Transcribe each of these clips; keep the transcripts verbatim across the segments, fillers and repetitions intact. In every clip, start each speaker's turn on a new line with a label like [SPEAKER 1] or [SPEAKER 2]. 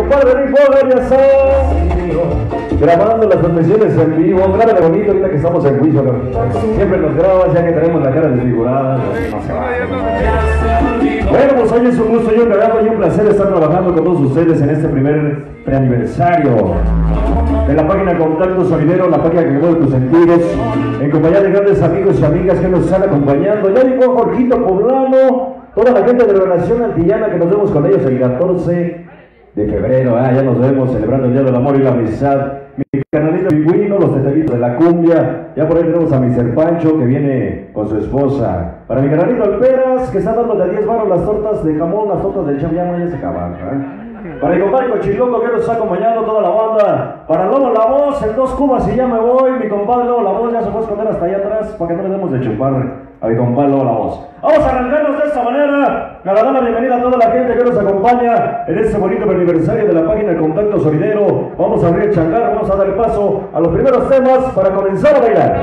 [SPEAKER 1] compadre Rick Boger, ya está grabando las transmisiones en vivo. Grábale bonito ahorita que estamos en juicio. Siempre nos grabas ya que tenemos la cara desfigurada. No se va. Bueno, pues hoy es un gusto y un agrado y un placer estar trabajando con todos ustedes en este primer preaniversario de la página Contacto Solidero, la página que mueve tus sentidos, en compañía de grandes amigos y amigas que nos están acompañando. Ya llegó Jorgito Poblano, toda la gente de la Relación Antillana que nos vemos con ellos el catorce de febrero. Ah, ya nos vemos celebrando el Día del Amor y la Amistad. Mi canalito Pingüino, los detallitos de la cumbia. Ya por ahí tenemos a mister Pancho que viene con su esposa. Para mi canalito Alperas, que está dando de a diez baros las tortas de jamón, las tortas del chaviano, ya se acabaron, ¿eh? Para mi compadre Cochiloco que nos está acompañando toda la banda. Para Lobo La Voz, el dos cubas y ya me voy. Mi compadre Lobo La Voz ya se fue a esconder hasta allá atrás para que no le demos de chupar a mi compadre Lobo La Voz. Vamos a arrancarnos de esta manera. Para dar la bienvenida a toda la gente que nos acompaña en este bonito aniversario de la página Contacto Solidero. Vamos a abrir el changar, vamos a dar el paso a los primeros temas para comenzar a bailar.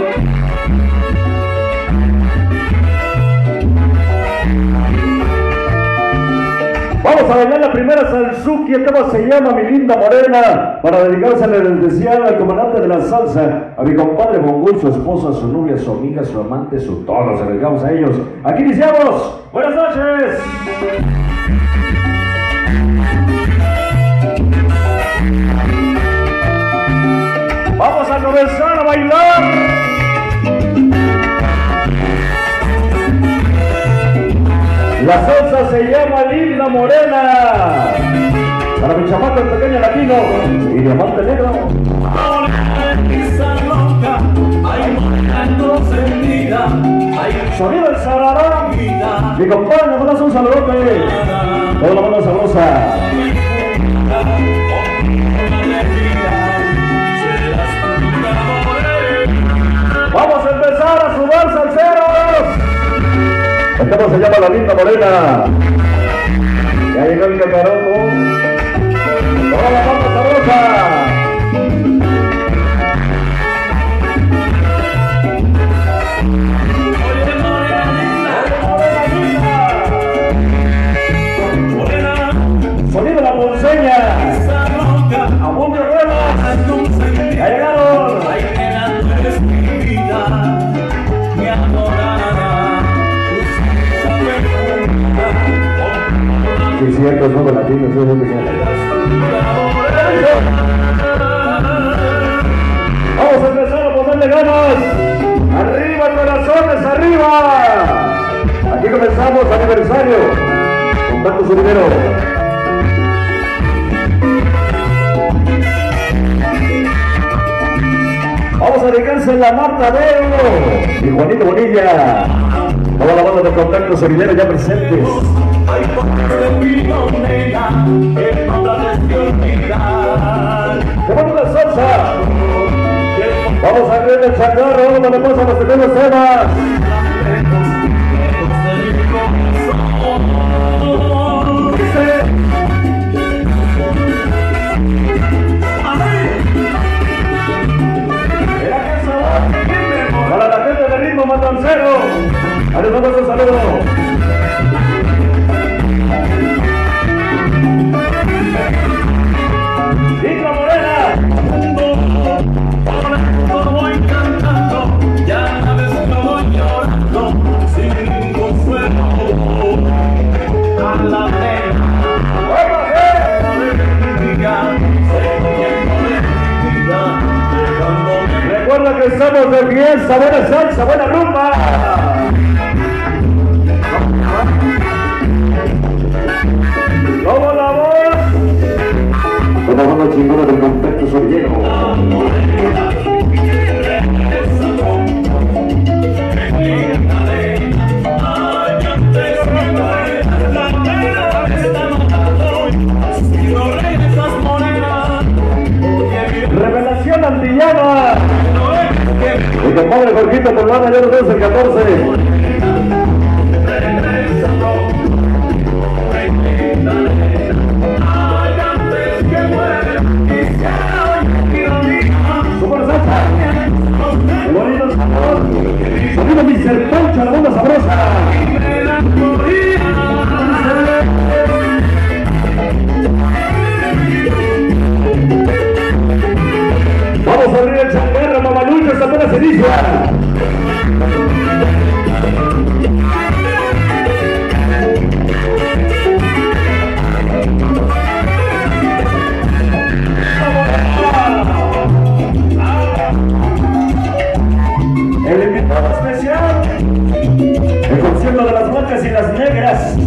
[SPEAKER 1] Vamos a bailar la primera salsuki, el tema se llama Mi Linda Morena, para dedicársela en especial al comandante de la salsa, a mi compadre Mongol, su esposa, su novia, su amiga, su amante, su todo, se lo dedicamos a ellos. Aquí iniciamos. Buenas noches. Vamos a comenzar a bailar. La salsa se llama Linda Morena. Para mi chamaco el pequeño latino y diamante negro. Sonido del Sararán. Mi compadre, me mandas un saludote. Toda la banda sabrosa. Vamos a empezar a sudar salseros. El tema se llama La Linda Morena. Ya llegó el cacaroto. Toda la banda sabrosa. Sonido La Ponceña. Amón de Ruedas. Ya llegaron. Sí, cierto, es nuevo latino, sí, es muy bien. Vamos a empezar a ponerle ganas. Arriba, corazones, arriba. Aquí comenzamos aniversario. Contacto Solidero. Vamos a dedicarse a la Marta Veo y Juanito Bonilla. Toda la banda de Contacto Solidero ya presentes. Ay, por mi nena, que no la olvidar. ¡Vamos la salsa! Vamos a ver el chacarro, vamos a le pasa los primeros temas. Para la gente de Ritmo Matancero, a les damos un saludo. Linda Morena. Voy cantando, ya una vez me voy llorando, sin ningún suelo. A la nena, recuerda que estamos de fiesta, buena salsa, buena rumba. ¿Cómo la voz? Una banda chingona del Contacto Solidero. Revelación Antillana. Mi compadre Jorgito Poblano, ya nos vemos el catorce. Super salsa. Bonito sabor. Sonido mister Pancho, la banda sabrosa. la ceniza. El invitado especial, el concierto de las blancas y las negras.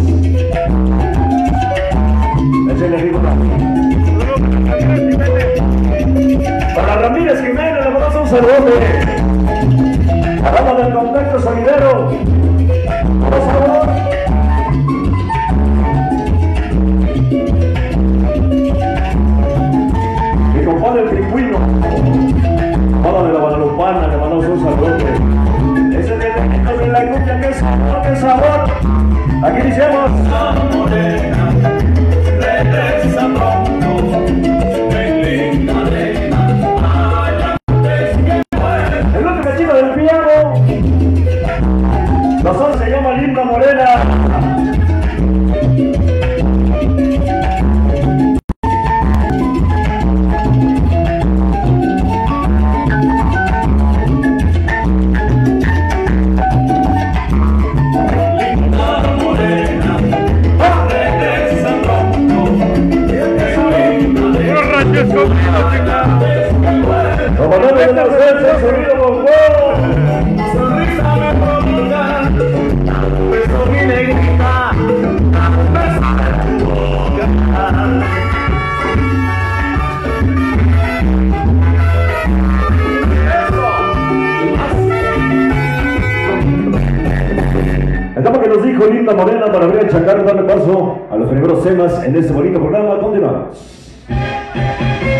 [SPEAKER 1] Ese le digo para Ramírez Jiménez, le mandamos un saludote. Hablamos del contacto sonidero. Por favor. Mi compadre el pingüino. Hola de la Guadalupana, le mandamos un saludote. Ese viene de la cumbia, que sabor, que sabor. Aquí iniciamos. Regresa pronto, ven linda arena. El último chico del piano. Nosotros se llama Linda Morena. Como no me gusta hacerse sonido con fuego. Sonrisa me provoca, beso mi negrita, beso me provoca. Estamos que nos dijo Linda Morena para abrir el chacar y darle paso a los primeros temas en este bonito programa. Continuamos.